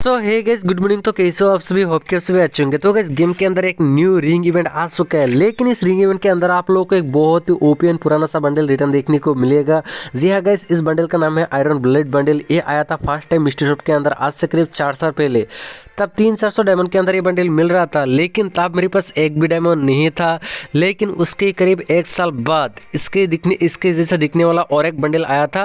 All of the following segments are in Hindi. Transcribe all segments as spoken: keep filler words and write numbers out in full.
सो हे गाइस गुड मॉर्निंग। तो कैसे हो आप सभी? होप के आप सभी अच्छे होंगे। तो गाइस गेम के अंदर एक न्यू रिंग इवेंट आ चुका है, लेकिन इस रिंग इवेंट के अंदर आप लोगों को एक बहुत ही ओपीएन पुराना सा बंडल रिटर्न देखने को मिलेगा। जी हाँ गाइस, इस बंडल का नाम है आयरन ब्लेड बंडल। ये आया था फर्स्ट टाइम मिस्ट्री शॉप के अंदर आज से करीब चार साल पहले। तब तीन चार सौ डायमंड के अंदर ये बंडल मिल रहा था, लेकिन तब मेरे पास एक भी डायमंड नहीं था। लेकिन उसके करीब एक साल बाद इसके दिखने इसके जैसा दिखने वाला और एक बंडल आया था।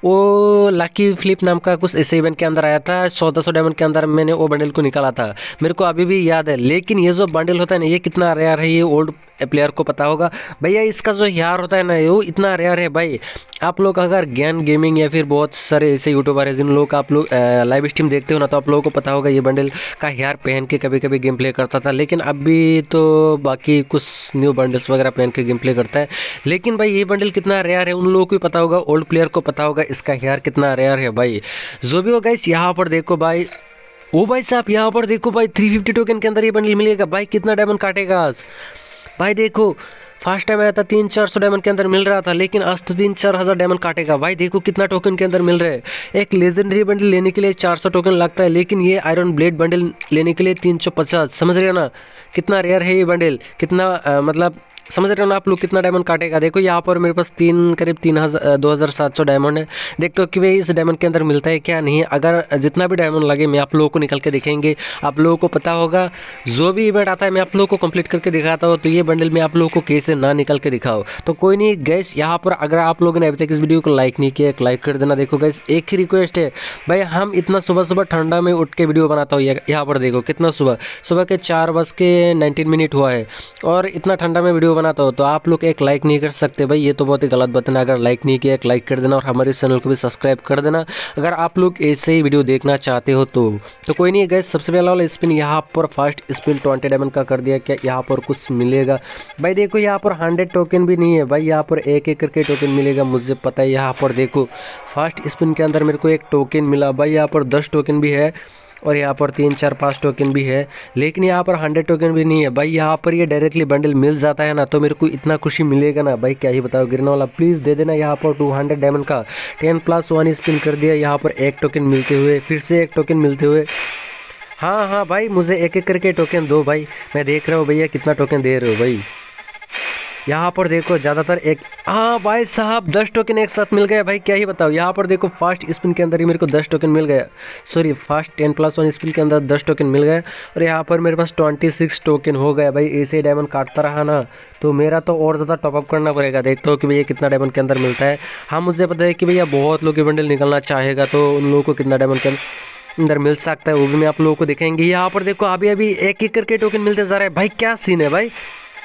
वो लकी फ्लिप नाम का कुछ ऐसे इवेंट के अंदर आया था। चौदह सौ डायमंड के अंदर मैंने वो बंडल को निकाला था, मेरे को अभी भी याद है। लेकिन ये जो बंडल होता है ना, ये कितना रेयर है ये ओल्ड प्लेयर को पता होगा भैया। इसका जो यार होता है ना, वो इतना रेयर है भाई। आप लोग अगर ज्ञान गेमिंग या फिर बहुत सारे ऐसे यूट्यूबर है जिन लोग का आप लोग लाइव स्ट्रीम देखते हो ना, तो आप लोगों को पता होगा ये बंडल का हेयर पहन के कभी कभी गेम प्ले करता था। लेकिन अभी तो बाकी कुछ न्यू बंडल्स वगैरह पहन के गेम प्ले करता है। लेकिन भाई ये बंडल कितना रेयर है उन लोगों को पता होगा, ओल्ड प्लेयर को पता होगा इसका हेयर कितना रेयर है भाई। जो भी हो गाइस, यहाँ पर देखो भाई, ओ भाई साहब यहाँ पर देखो भाई, थ्री फिफ्टी टोकन के अंदर ये बंडल मिलेगा भाई। कितना डायमंड काटेगा आज भाई? देखो फर्स्ट टाइम आया था तीन चार सौ डायमंड के अंदर मिल रहा था, लेकिन आज तो तीन चार हज़ार डायमंड काटेगा भाई। देखो कितना टोकन के अंदर मिल रहा है। एक लेजेंडरी बंडल लेने के लिए चार सौ टोकन लगता है, लेकिन ये आयरन ब्लेड बंडल लेने के लिए तीन सौ पचास। समझ रहे हो ना कितना रेयर है ये बंडल? कितना आ, मतलब समझ रहे हो ना आप लोग कितना डायमंड काटेगा? देखो यहाँ पर मेरे पास तीन करीब तीन हज़ार दो हज़ार सात सौ डायमंड है। देखते हो कि भाई इस डायमंड के अंदर मिलता है क्या नहीं। अगर जितना भी डायमंड लगे मैं आप लोगों को निकल के दिखाएंगे, आप लोगों को पता होगा। जो भी इवेंट आता है मैं आप लोगों को कंप्लीट करके दिखाता हूँ। तो ये बंडल मैं आप लोगों को कैसे ना निकल के दिखाओ। तो कोई नहीं गैस, यहाँ पर अगर आप लोगों ने अभी तक इस वीडियो को लाइक नहीं किया, एक लाइक कर देना। देखो गैस, एक ही रिक्वेस्ट है भाई, हम इतना सुबह सुबह ठंडा में उठ के वीडियो बनाता हूँ। यहाँ पर देखो कितना सुबह सुबह के चार बज के नाइनटीन मिनट हुआ है और इतना ठंडा में वीडियो बनाता हूँ। तो आप लोग एक लाइक नहीं कर सकते भाई, ये तो बहुत ही गलत बात है ना। अगर लाइक नहीं किया एक लाइक कर देना और हमारे चैनल को भी सब्सक्राइब कर देना अगर आप लोग ऐसे ही वीडियो देखना चाहते हो तो। तो कोई नहीं गैस, सबसे पहला वाला स्पिन यहाँ पर फर्स्ट स्पिन ट्वेंटी डायमंड का कर दिया। क्या यहाँ पर कुछ मिलेगा भाई? देखो यहाँ पर हंड्रेड टोकन भी नहीं है भाई, यहाँ पर एक एक करके टोकन मिलेगा मुझे पता है। यहाँ पर देखो फर्स्ट स्पिन के अंदर मेरे को एक टोकन मिला भाई, यहाँ पर दस टोकन भी है और यहाँ पर तीन चार पाँच टोकन भी है, लेकिन यहाँ पर हंड्रेड टोकन भी नहीं है भाई। यहाँ पर ये डायरेक्टली बंडल मिल जाता है ना, तो मेरे को इतना खुशी मिलेगा ना भाई, क्या ही बताओ। गिरने वाला प्लीज़ दे देना। यहाँ पर टू हंड्रेड डायमंड का टेन प्लस वन स्पिन कर दिया। यहाँ पर एक टोकन मिलते हुए, फिर से एक टोकन मिलते हुए। हाँ हाँ भाई, मुझे एक एक करके टोकन दो भाई। मैं देख रहा हूँ भैया कितना टोकन दे रहे हो भाई। यहाँ पर देखो ज़्यादातर एक, हाँ भाई साहब दस टोकन एक साथ मिल गया भाई, क्या ही बताओ। यहाँ पर देखो फर्स्ट स्पिन के अंदर ही मेरे को दस टोकन मिल गया। Sorry, first ten plus one spin के अंदर दस टोकन मिल गया और यहाँ पर मेरे पास ट्वेंटी सिक्स टोकन हो गया भाई। ऐसे डायमंड काटता रहा ना तो मेरा तो और ज़्यादा टॉपअप करना पड़ेगा। देखते हो कि भैया कितना डायमंड के अंदर मिलता है। हाँ मुझे पता है कि भैया बहुत लोग ये बंडल निकलना चाहेगा, तो उन लोगों को कितना डायमंड के अंदर मिल सकता है वो भी मैं आप लोगों को दिखाएंगे। यहाँ पर देखो अभी अभी एक एक करके टोकन मिलते जा रहे हैं भाई। क्या सीन है भाई?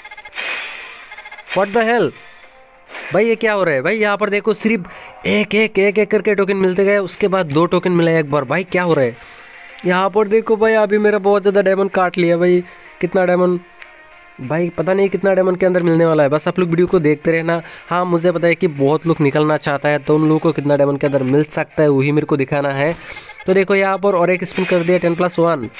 व्हाट द हेल भाई, ये क्या हो रहा है भाई? यहाँ पर देखो सिर्फ एक एक एक एक करके टोकन मिलते गए, उसके बाद दो टोकन मिला एक बार भाई। क्या हो रहा है यहाँ पर? देखो भाई अभी मेरा बहुत ज़्यादा डायमंड काट लिया भाई। कितना डायमंड भाई पता नहीं कितना डायमंड के अंदर मिलने वाला है, बस आप लोग वीडियो को देखते रहना। हाँ मुझे पता है कि बहुत लोग निकलना चाहता है, तो उन लोगों को कितना डायमंड के अंदर मिल सकता है वही मेरे को दिखाना है। तो देखो यहाँ पर और एक स्पिन कर दिया टेन प्लस वन।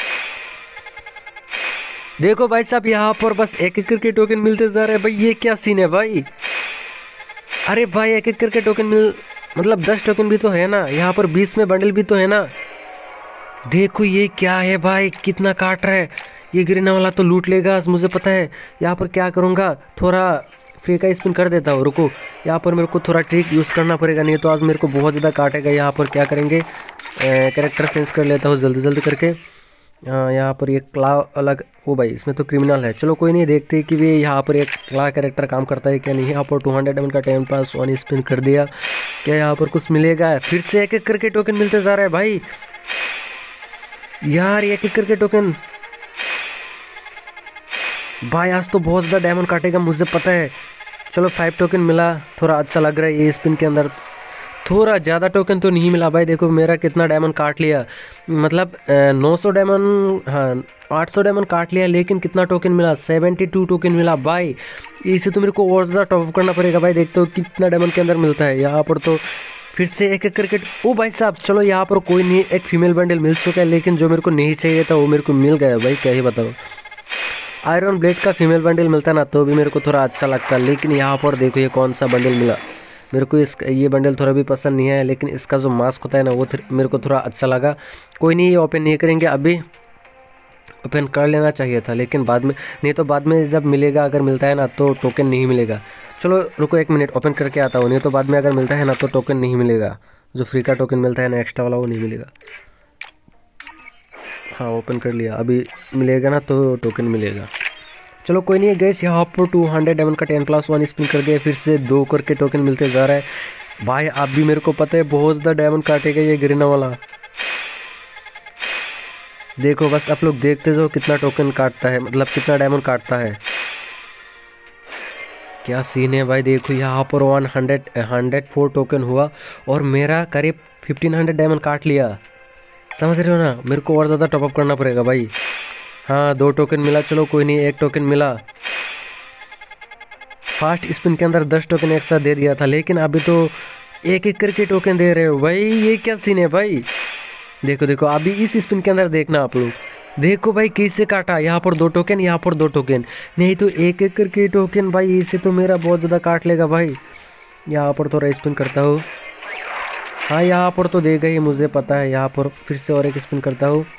देखो भाई साहब यहाँ पर बस एक एक करके टोकन मिलते जा रहे हैं भाई। ये क्या सीन है भाई? अरे भाई एक एक करके टोकन मिल, मतलब दस टोकन भी तो है ना, यहाँ पर बीस में बंडल भी तो है ना। देखो ये क्या है भाई, कितना काट रहा है। ये गिरने वाला तो लूट लेगा मुझे पता है। यहाँ पर क्या करूँगा, थोड़ा फ्री का स्पिन कर देता हूँ। रुको, यहाँ पर मेरे को थोड़ा ट्रिक यूज़ करना पड़ेगा, नहीं तो आज मेरे को बहुत ज़्यादा काटेगा। यहाँ पर क्या करेंगे, कैरेक्टर चेंज कर लेता हूँ जल्दी जल्दी करके। हाँ यहाँ पर ये क्ला अलग, ओ भाई इसमें तो क्रिमिनल है। चलो कोई नहीं, देखते कि भी यहाँ पर एक क्ला कैरेक्टर काम करता है क्या नहीं। यहाँ पर टू हंड्रेड डायमंड का टेन प्लस वन स्पिन कर दिया। क्या यहाँ पर कुछ मिलेगा? फिर से एक एक करके टोकन मिलते जा रहा है भाई। यार एक एक करके टोकन भाई, आज तो बहुत ज़्यादा डायमंड काटेगा मुझे पता है। चलो फाइव टोकन मिला, थोड़ा अच्छा लग रहा है ये स्पिन के अंदर। थोड़ा ज़्यादा टोकन तो नहीं मिला भाई। देखो मेरा कितना डायमंड काट लिया, मतलब नौ सौ डायमंड, हाँ आठ सौ डायमंड काट लिया, लेकिन कितना टोकन मिला? सेवेंटी टू टोकन मिला भाई। इसे तो मेरे को और ज़्यादा टॉपअप करना पड़ेगा भाई। देखते हो कितना डायमंड के अंदर मिलता है। यहाँ पर तो फिर से एक एक करके, ओ भाई साहब चलो यहाँ पर कोई नहीं, एक फीमेल बंडल मिल चुका है, लेकिन जो मेरे को नहीं चाहिए था वो मेरे को मिल गया भाई। क्या ही बताओ, आयरन ब्लेड का फीमेल बंडल मिलता ना तो भी मेरे को थोड़ा अच्छा लगता, लेकिन यहाँ पर देखो ये कौन सा बंडल मिला मेरे को इस ये बंडल थोड़ा भी पसंद नहीं है, लेकिन इसका जो मास्क होता है ना वो मेरे को थोड़ा अच्छा लगा। कोई नहीं, ये ओपन नहीं करेंगे, अभी ओपन कर लेना चाहिए था, लेकिन बाद में, नहीं तो बाद में जब मिलेगा, अगर मिलता है ना तो टोकन नहीं मिलेगा। चलो रुको एक मिनट, ओपन करके आता हूँ, नहीं तो बाद में अगर मिलता है ना तो टोकन नहीं मिलेगा। जो फ्री का टोकन मिलता है ना एक्स्ट्रा वाला, वो नहीं मिलेगा। हाँ ओपन कर लिया, अभी मिलेगा ना तो टोकन मिलेगा। चलो कोई नहीं है गैस, यहाँ पर टू हंड्रेड डायमंड का टेन प्लस वन स्पिन कर दिया, फिर से दो करके टोकन मिलते जा रहा है। भाई आप भी मेरे को पता है बहुत ज़्यादा डायमंड काटेगा ये गिरना वाला। देखो बस आप लोग देखते जाओ कितना टोकन काटता है, मतलब कितना डायमंड काटता है। क्या सीन है भाई, देखो यहाँ पर one hundred hundred four token हुआ और मेरा करीब फिफ्टीन हंड्रेड डायमंड काट लिया। समझ रहे हो ना, मेरे को और ज़्यादा टॉपअप करना पड़ेगा भाई। हाँ दो टोकन मिला, चलो कोई नहीं, एक टोकन मिला। फास्ट स्पिन के अंदर दस टोकन एक साथ दे दिया था, लेकिन अभी तो एक एक करके टोकन दे रहे हो भाई, ये क्या सीन है भाई। देखो देखो अभी इस स्पिन के अंदर देखना आप लोग, देखो भाई कैसे काटा, यहाँ पर दो टोकन, यहाँ पर दो टोकन, नहीं तो एक एक करके टोकन भाई, इससे तो मेरा बहुत ज़्यादा काट लेगा भाई। यहाँ पर थोड़ा स्पिन करता हूँ, हाँ यहाँ पर तो देगा ही, मुझे पता है। यहाँ पर फिर से और एक स्पिन करता हूँ,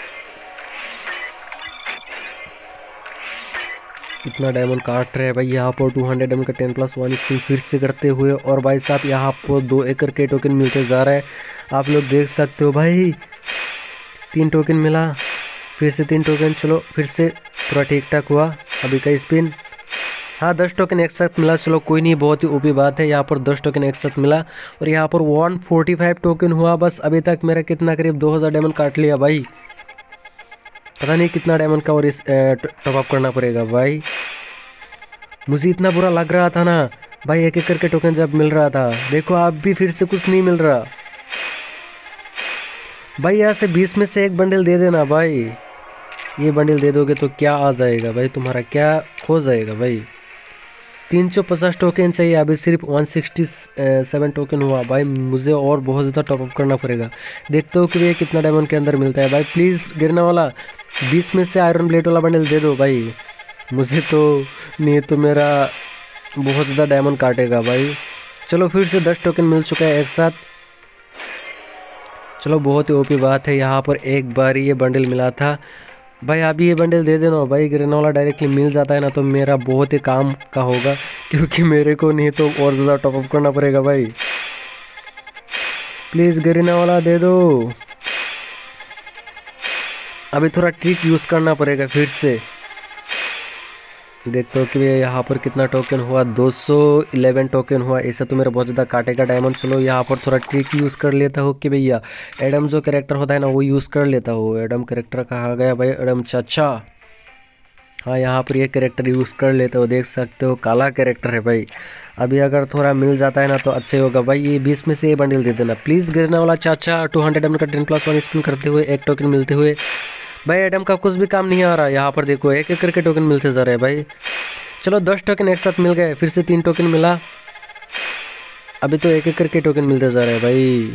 कितना डायमंड काट रहे हैं भाई। यहाँ पर टू हंड्रेड डायमंड का टेन प्लस वन स्पिन फिर से करते हुए, और भाई साहब यहाँ पर दो एकड़ के टोकन मिलते जा रहा है, आप लोग देख सकते हो भाई। तीन टोकन मिला, फिर से तीन टोकन, चलो फिर से थोड़ा ठीक ठाक हुआ। अभी का स्पिन, हाँ दस टोकन एक साथ मिला, चलो कोई नहीं, बहुत ही ऊपरी बात है। यहाँ पर दस टोकन एक साथ मिला और यहाँ पर वन फोर्टी फाइव टोकन हुआ। बस अभी तक मेरा कितना, करीब दो हज़ार डायमंड काट लिया भाई। पता नहीं कितना डायमंड का और इस टॉपअप करना पड़ेगा भाई। मुझे इतना बुरा लग रहा था ना भाई, एक एक करके टोकन जब मिल रहा था, देखो आप भी फिर से कुछ नहीं मिल रहा भाई। यहाँ से बीस में से एक बंडल दे देना भाई, ये बंडल दे दोगे तो क्या आ जाएगा भाई, तुम्हारा क्या खो जाएगा भाई। तीन सौ पचास टोकन चाहिए, अभी सिर्फ वन सिक्सटी सेवन टोकन हुआ भाई। मुझे और बहुत ज़्यादा टॉपअप करना पड़ेगा। देखते हो कि ये कितना डायमंड के अंदर मिलता है भाई। प्लीज़ गिरना वाला बीस में से आयरन ब्लेड वाला बंडल दे दो भाई, मुझे तो नहीं तो मेरा बहुत ज़्यादा डायमंड काटेगा भाई। चलो फिर से दस टोकन मिल चुका है एक साथ, चलो बहुत ही ओपी बात है। यहाँ पर एक बार ये बंडल मिला था भाई, अभी ये बंडल दे देना भाई। गिरना वाला डायरेक्टली मिल जाता है ना तो मेरा बहुत ही काम का होगा, क्योंकि मेरे को नहीं तो और ज़्यादा टॉपअप करना पड़ेगा भाई। प्लीज़ गिरना वाला दे दो, अभी थोड़ा ट्रिक यूज़ करना पड़ेगा फिर से। देखते हो कि यहाँ पर कितना टोकन हुआ, दो सौ ग्यारह टोकन हुआ। ऐसा तो मेरा बहुत ज़्यादा काटेगा डायमंड। चलो यहाँ पर थोड़ा ट्रिक यूज़ कर लेता हो कि भैया एडम जो कैरेक्टर होता है ना वो यूज़ कर लेता हो। एडम कैरेक्टर कहाँ गया भाई, एडम चाचा, हाँ यहाँ पर ये कैरेक्टर यूज़ कर लेता हो, देख सकते हो काला कैरेक्टर है भाई। अभी अगर थोड़ा मिल जाता है ना तो अच्छे होगा भाई। ये बीस में से ये बंडल दे देना प्लीज़ गिरना वाला चाचा। टू हंड्रेड एम का टेन प्लस वन स्पिन करते हुए एक टोकन मिलते हुए भाई, एडम का कुछ भी काम नहीं आ रहा। यहाँ पर देखो एक एक करके टोकन मिलते जा रहे हैं भाई। चलो दस टोकन एक साथ मिल गए, फिर से तीन टोकन मिला, अभी तो एक एक करके टोकन मिलते जा रहे हैं भाई।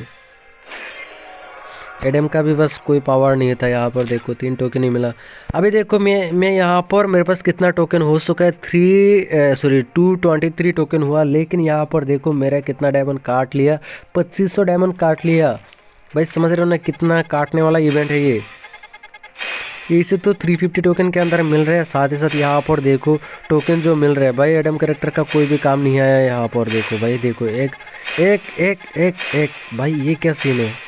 एडम का भी बस कोई पावर नहीं था। यहाँ पर देखो तीन टोकन ही मिला। अभी देखो मैं मैं यहाँ पर मेरे पास कितना टोकन हो चुका है, three sorry two twenty three token हुआ। लेकिन यहाँ पर देखो मेरा कितना डायमंड काट लिया, पच्चीस सौ डायमंड काट लिया भाई। समझ रहे हो ना कितना काटने वाला इवेंट है ये। इसे तो तीन सौ पचास टोकन के अंदर मिल रहे हैं। साथ ही साथ यहाँ पर देखो टोकन जो मिल रहा है भाई, एडम कैरेक्टर का कोई भी काम नहीं आया यहाँ पर। देखो भाई देखो एक एक एक एक एक भाई, ये क्या सीन है।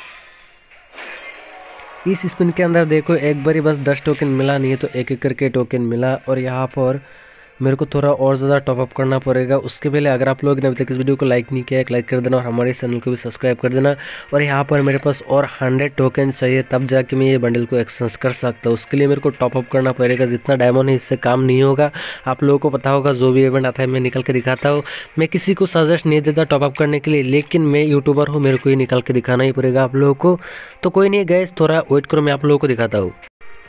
इस स्पिन के अंदर देखो एक बारी बस दस टोकन मिला, नहीं तो एक एक करके टोकन मिला। और यहाँ पर मेरे को थोड़ा और ज़्यादा टॉपअप करना पड़ेगा। उसके पहले अगर आप लोग ने अभी तक इस वीडियो को लाइक नहीं किया, एक लाइक कर देना और हमारे चैनल को भी सब्सक्राइब कर देना। और यहाँ पर मेरे पास और हंड्रेड टोकन चाहिए, तब जाके मैं ये बंडल को एक्सचेंज कर सकता हूँ। उसके लिए मेरे को टॉपअप करना पड़ेगा। जितना डायमंड है इससे काम नहीं होगा। आप लोगों को पता होगा जो भी इवेंट आता है मैं निकल के दिखाता हूँ। मैं किसी को सजेस्ट नहीं देता टॉपअप करने के लिए, लेकिन मैं यूट्यूबर हूँ, मेरे को ही निकल के दिखाना ही पड़ेगा आप लोगों को। तो कोई नहीं गाइस, थोड़ा वेट करो, मैं आप लोगों को दिखाता हूँ।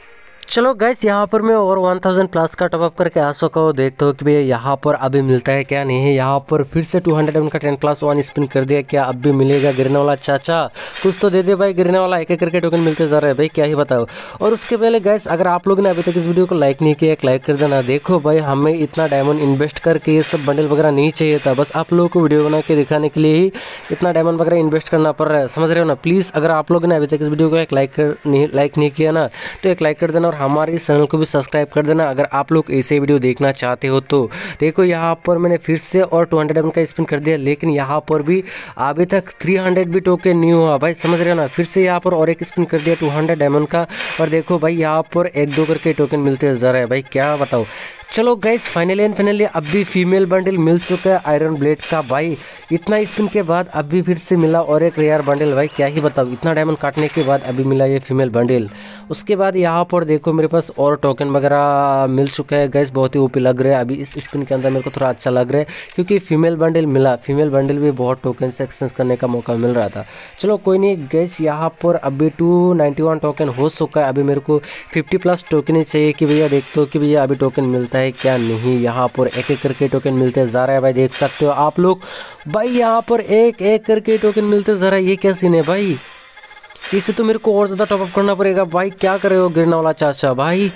चलो गाइस, यहाँ पर मैं और वन थाउजेंड प्लस का टॉपअप करके आ सका हूँ। देखते हो कि भैया यहाँ पर अभी मिलता है क्या नहीं है। यहाँ पर फिर से टू हंड्रेड का टेन प्लस वन स्पिन कर दिया, क्या अब भी मिलेगा गिरने वाला? चाचा कुछ तो दे दे भाई, गिरने वाला एक एक करके टोकन मिलते जा रहे हैं भाई, क्या ही बताओ। और उसके पहले गाइस, अगर आप लोगों ने अभी तक इस वीडियो को लाइक नहीं किया, एक लाइक कर देना। देखो भाई, हमें इतना डायमंड इन्वेस्ट करके ये सब बंडल वगैरह नहीं चाहिए था, बस आप लोगों को वीडियो बना के दिखाने के लिए ही इतना डायमंड वगैरह इन्वेस्ट करना पड़ रहा है, समझ रहे हो ना। प्लीज़ अगर आप लोगों ने अभी तक इस वीडियो को एक लाइक कर नहीं लाइक नहीं किया ना, तो एक लाइक कर देना और हमारे इस चैनल को भी सब्सक्राइब कर देना अगर आप लोग ऐसे वीडियो देखना चाहते हो तो। देखो यहाँ पर मैंने फिर से और टू हंड्रेड का स्पिन कर दिया, लेकिन यहाँ पर भी अभी तक थ्री हंड्रेड भी टोकन नहीं हुआ भाई, समझ रहे हो ना। फिर से यहाँ पर और एक स्पिन कर दिया टू हंड्रेड डायमंड का, और देखो भाई यहाँ पर एक दो करके टोकन मिलते जा रहे हैं भाई, क्या बताओ। चलो गाइस, फाइनली एंड फाइनली अब भी फीमेल बंडल मिल चुका है आयरन ब्लेड का भाई। इतना स्पिन के बाद अब भी फिर से मिला और एक रेयर बंडल भाई, क्या ही बताओ। इतना डायमंड काटने के बाद अभी मिला ये फीमेल बंडल। उसके बाद यहाँ पर देखो मेरे पास और टोकन वगैरह मिल चुका है गाइस, बहुत ही ओपी लग रहा है अभी इस स्पिन के अंदर, मेरे को थोड़ा अच्छा लग रहा है क्योंकि फीमेल बंडल मिला। फीमेल बंडल भी बहुत टोकन से एक्सचेंज करने का मौका मिल रहा था। चलो कोई नहीं गाइस, यहाँ पर अभी टू नाइन्टी वन टोकन हो चुका है। अभी मेरे को फिफ्टी प्लस टोकन ही चाहिए कि भैया देखते हो कि भैया अभी टोकन मिलता है क्या नहीं। यहाँ पर एक एक करके टोकन मिलते जा रहा है भाई, देख सकते हो आप लोग भाई, यहाँ पर एक एक करके टोकन मिलते जा रहा है। ये क्या सीन है भाई, इसे तो मेरे को और ज़्यादा टॉपअप करना पड़ेगा भाई। क्या कर रहे हो गिरने वाला चाचा भाई,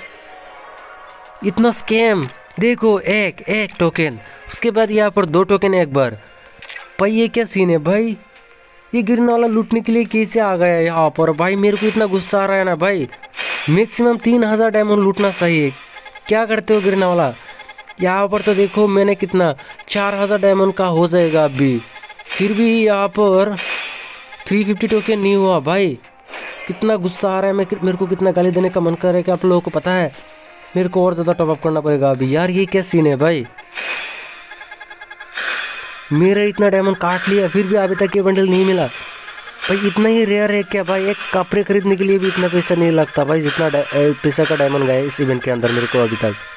इतना स्कैम। देखो एक एक टोकन, उसके बाद यहाँ पर दो टोकन एक बार भाई, ये क्या सीन है भाई। ये गिरने वाला लूटने के लिए कैसे आ गया यहाँ पर भाई, मेरे को इतना गुस्सा आ रहा है ना भाई। मैक्सिमम तीन हज़ार डायमंड लूटना सही है, क्या करते हो गिरने वाला। यहाँ पर तो देखो मैंने कितना चार हज़ार डायमंड का हो जाएगा अभी, फिर भी यहाँ पर थ्री फिफ्टी टोकन नहीं हुआ भाई। कितना गुस्सा आ रहा है, मैं मेरे को कितना गाली देने का मन कर रहा है कि आप लोगों को पता है। मेरे को और ज़्यादा टॉपअप करना पड़ेगा अभी यार। ये क्या सीन है भाई, मेरा इतना डायमंड काट लिया फिर भी अभी तक ये बंडल नहीं मिला भाई। इतना ही रेयर है क्या भाई, एक कपड़े खरीदने के लिए भी इतना पैसा नहीं लगता भाई जितना पैसा का डायमंड गया इस इवेंट के अंदर मेरे को अभी तक।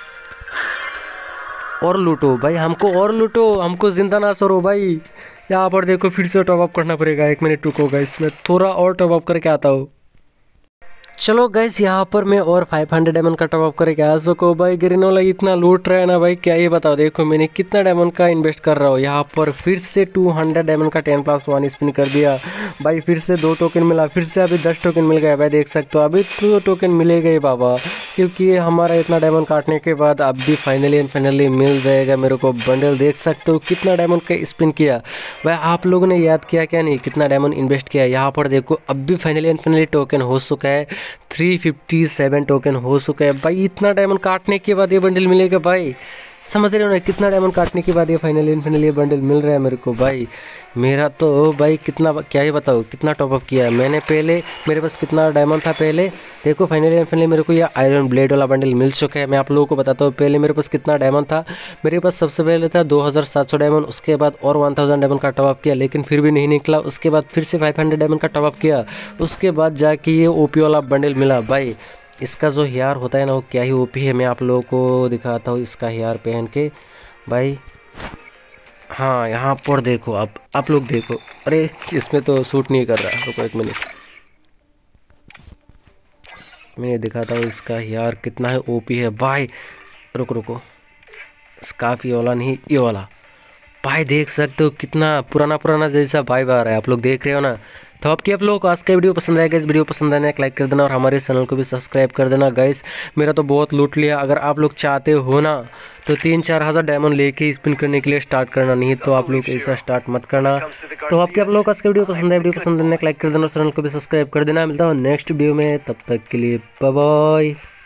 और लूटो भाई, हमको और लूटो, हमको जिंदा ना सरो भाई। यहाँ पर देखो फिर से टॉपअप करना पड़ेगा, एक मिनट रुको गाइस, मैं थोड़ा और टॉपअप करके आता हूँ। चलो गाइस, यहाँ पर मैं और फाइव हंड्रेड डायमंड का टॉपअप करके आ सको भाई। गिरने वाला इतना लूट रहा है ना भाई, क्या ये बताओ। देखो मैंने कितना डायमंड का इन्वेस्ट कर रहा हूँ। यहाँ पर फिर से टू हंड्रेड डायमंड का टेन प्लस वन स्पिन कर दिया भाई, फिर से दो टोकन मिला, फिर से अभी दस टोकन मिल गया भाई, देख सकते हो। अभी तो टोकन मिलेगा ही बाबा, क्योंकि हमारा इतना डायमंड काटने के बाद अब भी फाइनली एंड फाइनली मिल जाएगा मेरे को बंडल। देख सकते हो कितना डायमंड का स्पिन किया भाई, आप लोगों ने याद किया क्या नहीं कितना डायमंड इन्वेस्ट किया। यहाँ पर देखो अब भी फाइनली एंड फाइनली टोकन हो चुका है, थ्री फिफ्टी सेवन टोकन हो चुका है भाई। इतना डायमंड काटने के बाद ये बंडल मिलेगा भाई, समझ रहे हो ना। कितना डायमंड काटने के बाद ये फाइनली एंड फाइनली ये बंडल मिल रहा है मेरे को भाई। मेरा तो भाई कितना क्या ही बताओ कितना टॉपअप किया है मैंने पहले, मेरे पास कितना डायमंड था पहले। देखो फाइनली एंड फाइनली मेरे को ये आयरन ब्लेड वाला बंडल मिल चुका है। मैं आप लोगों को बताता हूँ पहले मेरे पास कितना डायमंड था। मेरे पास सबसे पहले था दो हज़ार सात सौ डायमंड, उसके बाद और वन थाउजेंड डायमंड का टॉपअप किया, लेकिन फिर भी नहीं निकला। उसके बाद फिर से फाइव हंड्रेड डायमंड का टॉपअप किया, उसके बाद जाके ये ओपी वाला बंडल मिला भाई। इसका जो हेयर होता है ना वो क्या ही ओपी है, मैं आप लोगों को दिखाता हूँ इसका हेयर पहन के भाई। हाँ यहाँ पर देखो आप आप लोग देखो, अरे इसमें तो सूट नहीं कर रहा, रुको एक मिनट मैं दिखाता हूँ इसका हेयर कितना है ओपी है भाई। रुको रुको स्कार्फ ये वाला नहीं ये वाला भाई, देख सकते हो कितना पुराना पुराना जैसा वाइब आ रहा है, आप लोग देख रहे हो ना। तो आपकी आप लोगों को आज का वीडियो पसंद आएगा, इस वीडियो पसंद आने एक लाइक कर देना और हमारे चैनल को भी सब्सक्राइब कर देना गाइस। मेरा तो बहुत लूट लिया, अगर आप लोग चाहते हो ना तो तीन चार हज़ार डायमंड लेके स्पिन करने के लिए स्टार्ट करना, नहीं तो आप लोग ऐसा स्टार्ट मत करना। तो आपके आप लोगों को आज का वीडियो पसंद है, वीडियो पसंद आने एक लाइक कर देना और चैनल को भी सब्सक्राइब कर देना। मिलता हूँ नेक्स्ट वीडियो में, तब तक के लिए बाय बाय।